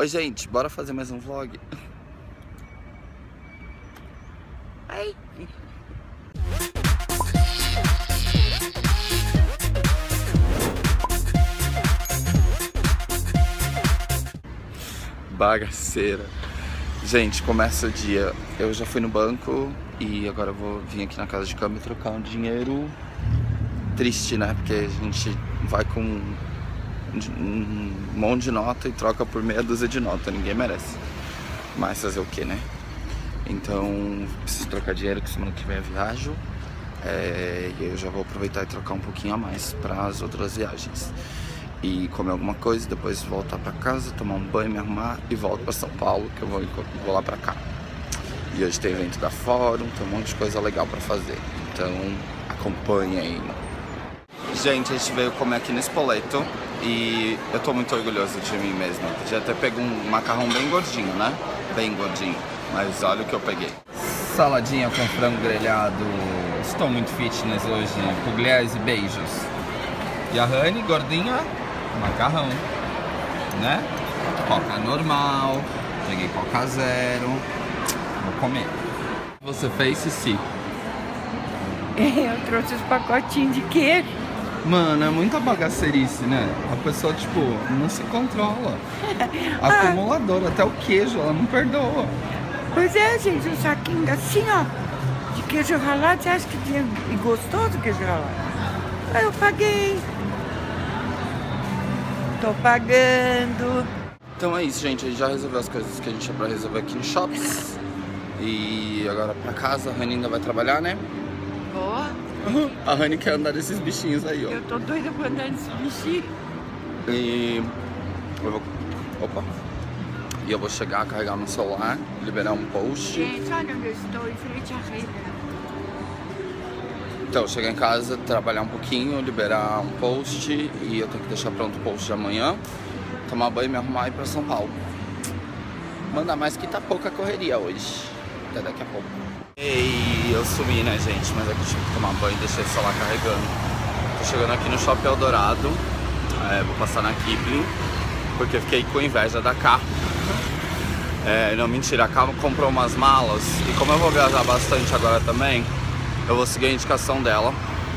Oi, gente, bora fazer mais um vlog? Ai. Bagaceira. Gente, começa o dia. Eu já fui no banco e agora eu vou vir aqui na casa de câmbio trocar um dinheiro triste, né? Porque a gente vai com um monte de nota e troca por meia dúzia de nota. Ninguém merece. Mas fazer o que, né? Então, preciso trocar dinheiro, que semana que vem eu viajo. E eu já vou aproveitar e trocar um pouquinho a mais para as outras viagens. E comer alguma coisa, depois voltar pra casa, tomar um banho, me arrumar e volto pra São Paulo, que eu vou lá pra cá. E hoje tem evento da Fórum, tem um monte de coisa legal pra fazer. Então, acompanhe aí. Gente, a gente veio comer aqui no Spoleto e eu tô muito orgulhoso de mim mesmo. Já até peguei um macarrão bem gordinho, né? Bem gordinho. Mas olha o que eu peguei. Saladinha com frango grelhado. Estou muito fitness hoje. Pugliese e beijos. E a Rani, gordinha, macarrão, né? Coca normal. Peguei Coca zero. Vou comer. Você fez, Cici? Eu trouxe os pacotinhos de queijo. Mano, é muita bagaceirice, né? A pessoa, tipo, não se controla. Acumuladora, até o queijo, ela não perdoa. Pois é, gente, um saquinho assim, ó, de queijo ralado. Você acha que é gostoso o queijo ralado? Aí eu paguei. Tô pagando. Então é isso, gente. A gente já resolveu as coisas que a gente tinha pra resolver aqui no Shops. E agora pra casa, a Rani ainda vai trabalhar, né? Boa. A Rani quer andar desses bichinhos aí, ó. Eu tô doida pra andar nesse bichinho. E eu vou... Opa! E eu vou chegar, carregar meu celular, liberar um post. Gente, olha onde eu estou, em frente à rede. Então, chegar em casa, trabalhar um pouquinho, liberar um post. E eu tenho que deixar pronto o post de amanhã. Tomar banho, me arrumar e ir pra São Paulo. Manda mais que tá pouca correria hoje. Até daqui a pouco. E eu subi, né, gente? Mas aqui eu tive que tomar banho e deixei o celular carregando. Tô chegando aqui no Shopping Eldorado. Vou passar na Kipling, porque eu fiquei com inveja da Cá. Não, mentira, a Cá comprou umas malas. E como eu vou viajar bastante agora também, eu vou seguir a indicação dela.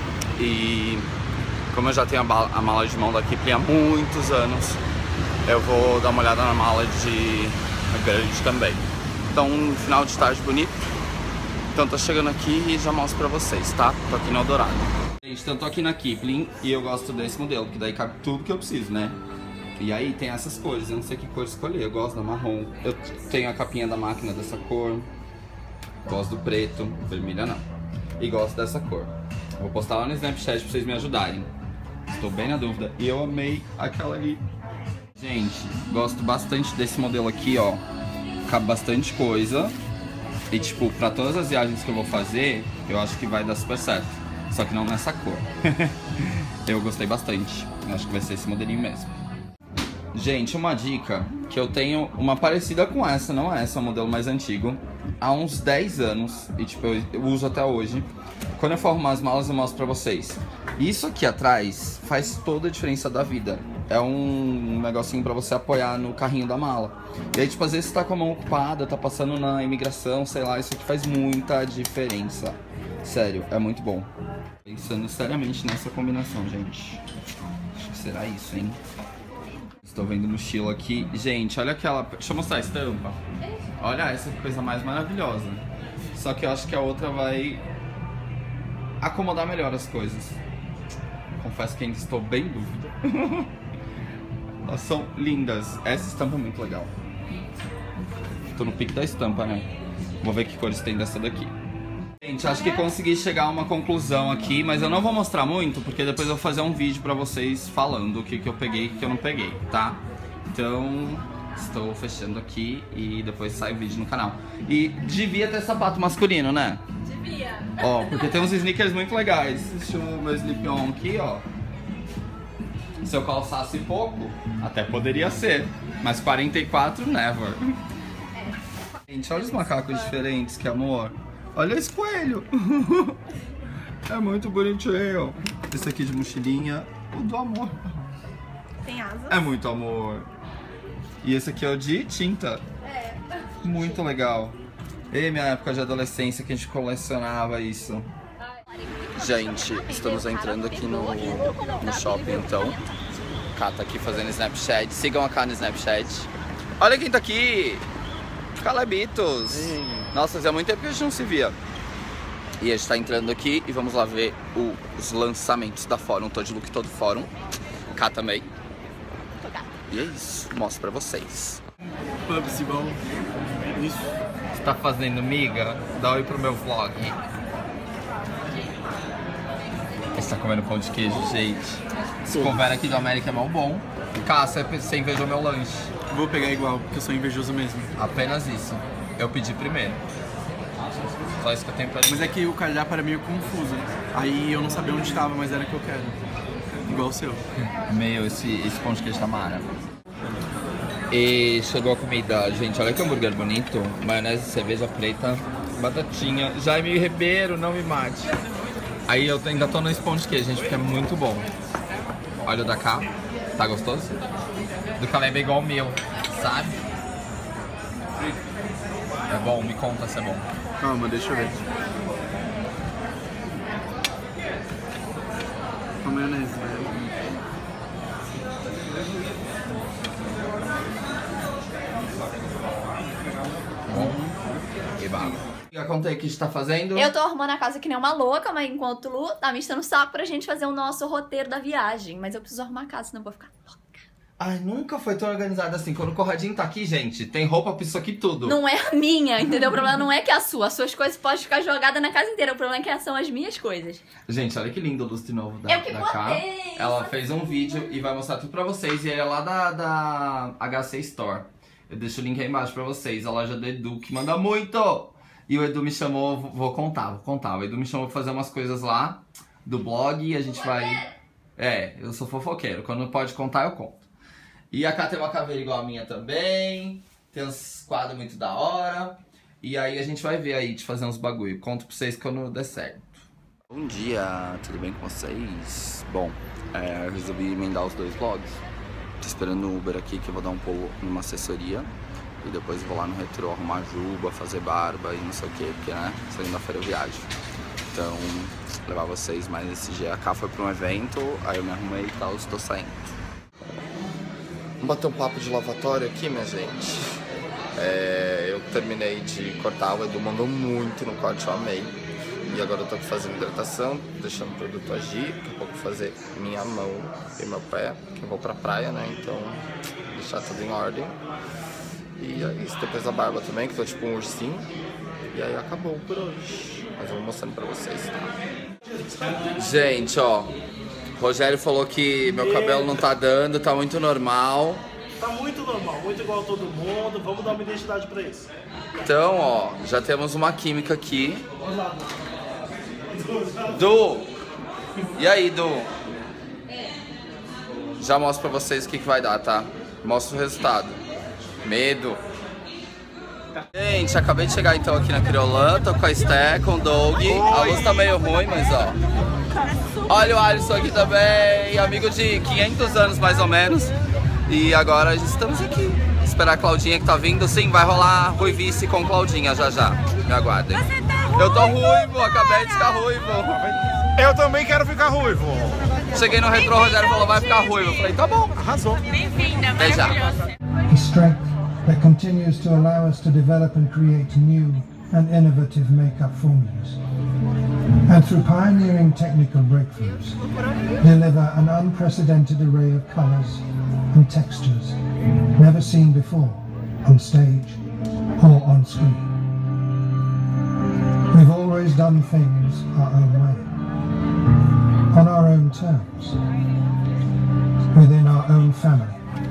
E como eu já tenho a mala de mão da Kipling há muitos anos, eu vou dar uma olhada na mala de grande também. Então, um final de tarde bonito. Então tô chegando aqui e já mostro pra vocês, tá? Tô aqui no Eldorado. Gente, então tô aqui na Kipling e eu gosto desse modelo, porque daí cabe tudo que eu preciso, né? E aí tem essas cores, eu não sei que cor escolher, eu gosto da marrom. Eu tenho a capinha da máquina dessa cor. Gosto do preto, vermelha não. E gosto dessa cor. Vou postar lá no Snapchat pra vocês me ajudarem. Estou bem na dúvida. E eu amei aquela ali. Gente, gosto bastante desse modelo aqui, ó. Cabe bastante coisa. E tipo, pra todas as viagens que eu vou fazer, eu acho que vai dar super certo. Só que não nessa cor. Eu gostei bastante. Eu acho que vai ser esse modelinho mesmo. Gente, uma dica, que eu tenho uma parecida com essa, não é essa, é um modelo mais antigo, há uns 10 anos, e tipo, eu uso até hoje. Quando eu for arrumar as malas eu mostro pra vocês. Isso aqui atrás faz toda a diferença da vida. É um negocinho pra você apoiar no carrinho da mala. E aí, tipo, às vezes você tá com a mão ocupada, tá passando na imigração, sei lá, isso aqui faz muita diferença. Sério, é muito bom. Pensando seriamente nessa combinação, gente. Acho que será isso, hein? Estou vendo no estilo aqui. Gente, olha aquela... Deixa eu mostrar a estampa. Olha essa coisa mais maravilhosa. Só que eu acho que a outra vai acomodar melhor as coisas. Confesso que ainda estou bem em dúvida. Elas são lindas. Essa estampa é muito legal. Tô no pique da estampa, né? Vou ver que cores tem dessa daqui. Gente, acho que consegui chegar a uma conclusão aqui, mas eu não vou mostrar muito, porque depois eu vou fazer um vídeo pra vocês falando o que eu peguei e o que eu não peguei, tá? Então, estou fechando aqui e depois sai o vídeo no canal. E devia ter sapato masculino, né? Devia. Ó, porque tem uns sneakers muito legais. Deixa o meu slip-on aqui, ó. Se eu calçasse pouco, até poderia ser. Mas 44, never. Gente, olha os macacos diferentes, que amor. Olha esse coelho. É muito bonitinho. Esse aqui de mochilinha. O do amor. Tem asas. É muito amor. E esse aqui é o de tinta. Muito legal. E minha época de adolescência que a gente colecionava isso. Gente, estamos entrando aqui no shopping então. Ká tá aqui fazendo Snapchat. Sigam a Ká no Snapchat. Olha quem tá aqui! Calebitos! Nossa, fazia muito tempo que a gente não se via. E a gente tá entrando aqui e vamos lá ver os lançamentos da Fórum. Tô de look todo Fórum. Ká também. E é isso, mostro pra vocês. Pubs igual isso. Você tá fazendo miga? Dá oi pro meu vlog. Você tá comendo pão de queijo, gente. Esse couvera aqui do América é mal bom. Ká, você invejou meu lanche. Vou pegar igual, porque eu sou invejoso mesmo. Apenas isso. Eu pedi primeiro. Só isso que eu tenho pra dizer. Mas é que o cardápio era meio confuso. Aí eu não sabia onde estava, mas era o que eu quero. Igual o seu. Meu, esse pão de queijo tá mara. E chegou a comida, gente. Olha que hambúrguer bonito. Maionese, cerveja preta, batatinha. Jaime Ribeiro, não me mate. Aí eu ainda tô nesse pão de queijo, gente, porque é muito bom. Olha o da Ká. Tá gostoso? Do Caleb é igual o meu, sabe? É bom? Me conta se é bom. Calma, deixa eu ver. Com maionese, velho. E bala. Conta aí o que a gente tá fazendo. Eu tô arrumando a casa que nem uma louca, mas enquanto o Lu tá me enchendo o saco pra gente fazer o nosso roteiro da viagem. Mas eu preciso arrumar a casa, senão eu vou ficar louca. Ai, nunca foi tão organizada assim. Quando o Corradinho tá aqui, gente, tem roupa pra isso aqui tudo. Não é a minha, entendeu? O problema não é que é a sua. As suas coisas podem ficar jogadas na casa inteira. O problema é que são as minhas coisas. Gente, olha que lindo o lustre novo da, Eu que da Ká. botei! Ela fez um vídeo e vai mostrar tudo pra vocês. E é lá da HC Store. Eu deixo o link aí embaixo pra vocês. A loja do Edu, que manda muito! E o Edu me chamou, vou contar. O Edu me chamou pra fazer umas coisas lá do blog e a gente vai... É, eu sou fofoqueiro. Quando pode contar, eu conto. E a Ká tem uma caveira igual a minha também. Tem uns quadros muito da hora. E aí a gente vai ver aí de fazer uns bagulho. Conto pra vocês quando der certo. Bom dia, tudo bem com vocês? Bom, eu resolvi emendar os dois vlogs. Tô esperando o Uber aqui que eu vou dar um pulo numa assessoria. E depois vou lá no Retrô arrumar juba, fazer barba e não sei o que, porque né, segunda-feira eu viajo. Então, levar vocês mais esse dia. A Ká foi pra um evento, aí eu me arrumei e tal, estou saindo. Vamos bater um papo de lavatório aqui, minha gente. Eu terminei de cortar, o Edu mandou muito no corte, eu amei. E agora eu tô aqui fazendo hidratação, deixando o produto agir, daqui a pouco fazer minha mão e meu pé, que eu vou pra praia, né, então deixar tudo em ordem. E é isso, depois a barba também, que tô tipo um ursinho. E aí acabou por hoje. Mas eu vou mostrando pra vocês, tá? Gente, ó, Rogério falou que meu cabelo não tá dando, tá muito normal. Tá muito normal, muito igual a todo mundo, vamos dar uma identidade pra isso. Então, ó, já temos uma química aqui. Du! E aí, Du? Já mostro pra vocês o que vai dar, tá? Mostro o resultado. Medo. Gente, acabei de chegar então aqui na Criolã, tô com a Esté, com o Doug. A luz tá meio ruim, mas ó. Olha o Alisson aqui também, amigo de 500 anos mais ou menos. E agora estamos aqui. Esperar a Claudinha que tá vindo. Sim, vai rolar Ruivice com Claudinha já já. Me aguardem. Eu tô ruivo, acabei de ficar ruivo. Eu também quero ficar ruivo. Cheguei no Retrô, o Rogério falou, vai ficar ruivo. Eu falei, tá bom. Arrasou. Bem-vinda, Até já. The strength that continues to allow us to develop and create new and innovative makeup formulas. And through pioneering technical breakthroughs, deliver an unprecedented array of colors and textures never seen before on stage or on screen. We've always done things our own way, on our own terms, within our own family.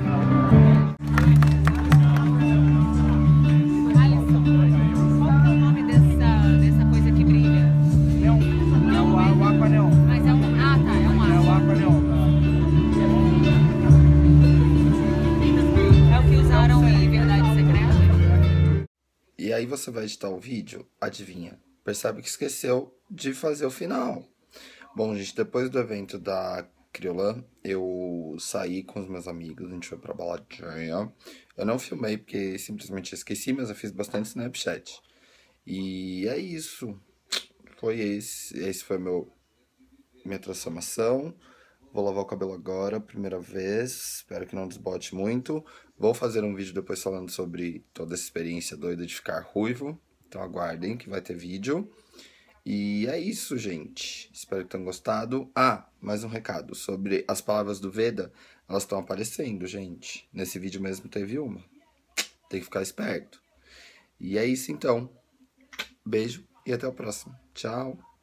E aí você vai editar o vídeo, adivinha? Percebe que esqueceu de fazer o final. Bom, gente, depois do evento da Crioula, eu saí com os meus amigos, a gente foi pra baladinha. Eu não filmei porque simplesmente esqueci, mas eu fiz bastante Snapchat. E é isso. Foi esse foi minha transformação. Vou lavar o cabelo agora, primeira vez. Espero que não desbote muito. Vou fazer um vídeo depois falando sobre toda essa experiência doida de ficar ruivo. Então aguardem que vai ter vídeo. E é isso, gente. Espero que tenham gostado. Ah, mais um recado sobre as palavras do Veda. Elas estão aparecendo, gente. Nesse vídeo mesmo teve uma. Tem que ficar esperto. E é isso, então. Beijo e até o próximo. Tchau.